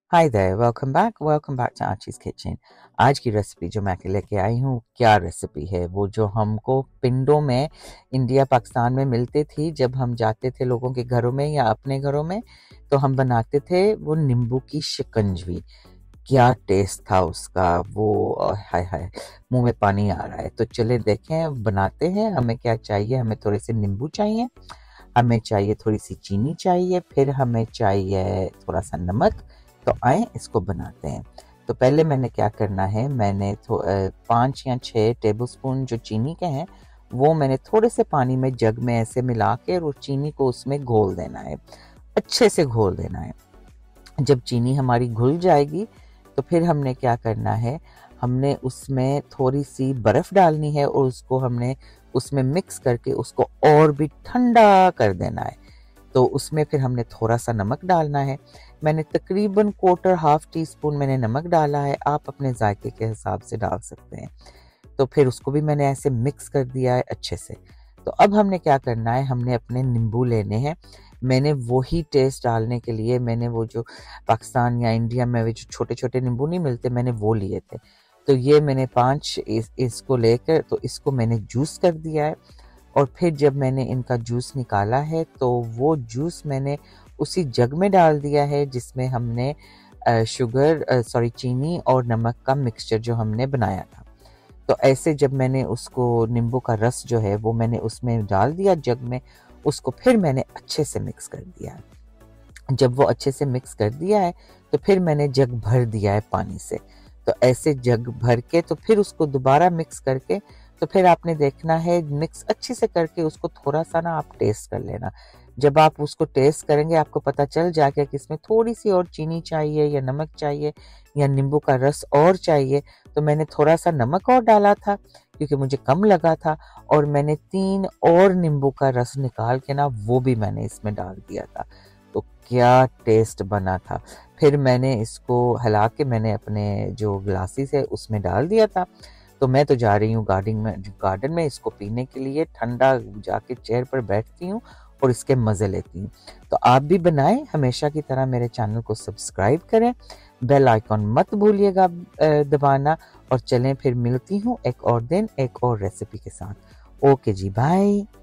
Hi there, welcome back to Archie's kitchen. आज की recipe जो मैं लेके आई हूँ, क्या रेसिपी है वो जो हमको पिंडों में इंडिया पाकिस्तान में मिलती थी। जब हम जाते थे लोगों के घरों में या अपने घरों में, तो हम बनाते थे वो नींबू की शिकंजवी। क्या टेस्ट था उसका वो! हाय हाय, मुंह में पानी आ रहा है। तो चले देखें, बनाते हैं। हमें क्या चाहिए? हमें थोड़े से नींबू चाहिए, हमें चाहिए थोड़ी सी चीनी चाहिए, फिर हमें चाहिए थोड़ा सा नमक। तो आए इसको बनाते हैं। तो पहले मैंने क्या करना है, मैंने 5 या 6 टेबल स्पून जो चीनी के हैं वो मैंने थोड़े से पानी में जग में ऐसे मिला के और चीनी को उसमें घोल देना है, अच्छे से घोल देना है। जब चीनी हमारी घुल जाएगी तो फिर हमने क्या करना है, हमने उसमें थोड़ी सी बर्फ़ डालनी है और उसको हमने उसमें मिक्स करके उसको और भी ठंडा कर देना है। तो उसमें फिर हमने थोड़ा सा नमक डालना है। मैंने तकरीबन क्वार्टर हाफ टी स्पून मैंने नमक डाला है, आप अपने जायके के हिसाब से डाल सकते हैं। तो फिर उसको भी मैंने ऐसे मिक्स कर दिया है अच्छे से। तो अब हमने क्या करना है, हमने अपने नींबू लेने हैं। मैंने वही टेस्ट डालने के लिए मैंने वो जो पाकिस्तान या इंडिया में वो जो छोटे-छोटे नींबू नहीं मिलते, मैंने वो लिए थे। तो ये मैंने 5 इसको लेकर तो इसको मैंने जूस कर दिया है। और फिर जब मैंने इनका जूस निकाला है तो वो जूस मैंने उसी जग में डाल दिया है जिसमें हमने चीनी और नमक का मिक्सचर जो हमने बनाया था। तो ऐसे जब मैंने उसको नींबू का रस जो है वो मैंने उसमें डाल दिया जग में, उसको फिर मैंने अच्छे से मिक्स कर दिया है। जब वो अच्छे से मिक्स कर दिया है तो फिर मैंने जग भर दिया है पानी से। तो ऐसे जग भर के तो फिर उसको दोबारा मिक्स करके, तो फिर आपने देखना है मिक्स अच्छे से करके उसको थोड़ा सा ना आप टेस्ट कर लेना। जब आप उसको टेस्ट करेंगे आपको पता चल जाएगा कि इसमें थोड़ी सी और चीनी चाहिए या नमक चाहिए या नींबू का रस और चाहिए। तो मैंने थोड़ा सा नमक और डाला था क्योंकि मुझे कम लगा था, और मैंने 3 और नींबू का रस निकाल के ना वो भी मैंने इसमें डाल दिया था। तो क्या टेस्ट बना था। फिर मैंने इसको हिला के मैंने अपने जो ग्लासेस है उसमें डाल दिया था। तो मैं तो जा रही हूँ गार्डन में इसको पीने के लिए, ठंडा जाके चेयर पर बैठती हूँ और इसके मज़े लेती हूँ। तो आप भी बनाएं, हमेशा की तरह मेरे चैनल को सब्सक्राइब करें, बेल आइकॉन मत भूलिएगा दबाना। और चलें फिर मिलती हूँ एक और दिन एक और रेसिपी के साथ। ओके जी, बाय।